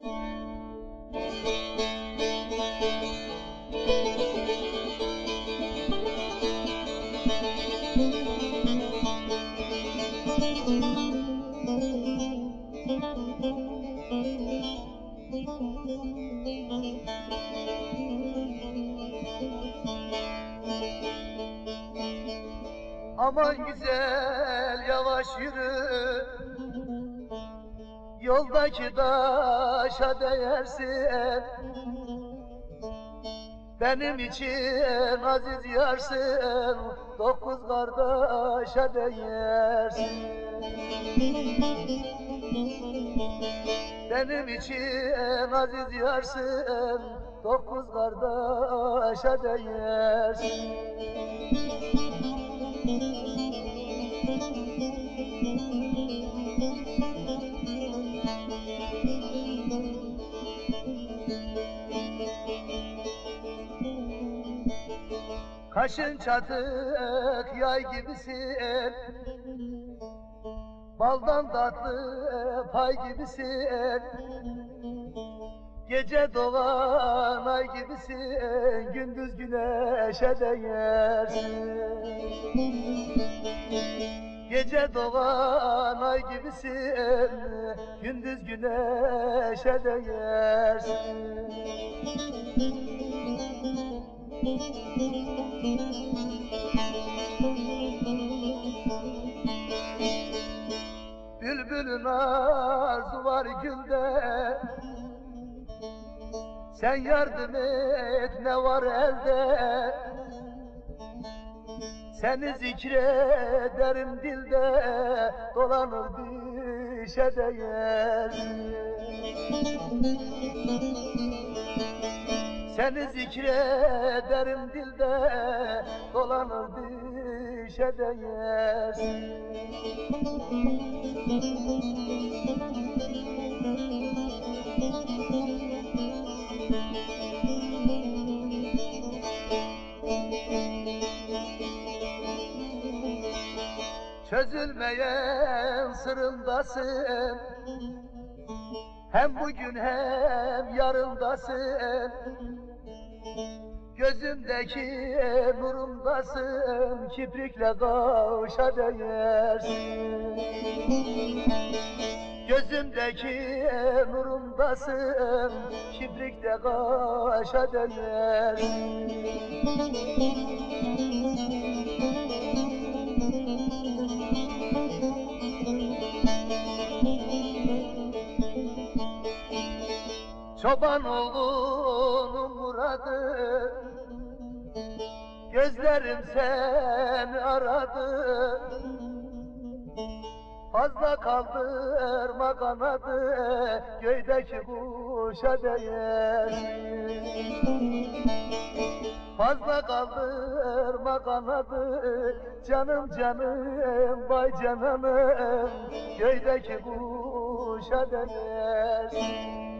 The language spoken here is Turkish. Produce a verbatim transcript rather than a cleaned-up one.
Aman güzel yavaş yürü, yoldaki taşa değersin. Benim için aziz yarsın, dokuz kardeşe değersin. Benim için aziz yarsın, dokuz kardeşe değersin. Kaşın çatık yay gibisin, baldan tatlı pay gibisin. Gece doğan ay gibisin, gündüz güneşe değersin. Gece doğan ay gibisin, gündüz güneşe değersin. Bülbülün arzu var gülde, sen yardım et ne var elde. Seni zikrederim dilde, dolanır dişe değersin. Seni zikrederim dilde, dolanır dişe değersin. Çözülmeyen sırrımdasın, hem bugün hem yarındasın. Gözümdeki nurumdasın, kiprikle kavuşa değersin. Gözümdeki nurumdasın, kiprikle kavuşa değersin. Çoban oğlunun muradı, gözlerim seni aradı. Fazla kaldırma kanadı, göydeki kuşa değersin. Fazla kaldırma kanadı, canım canım vay cananım, göydeki kuşa değersin.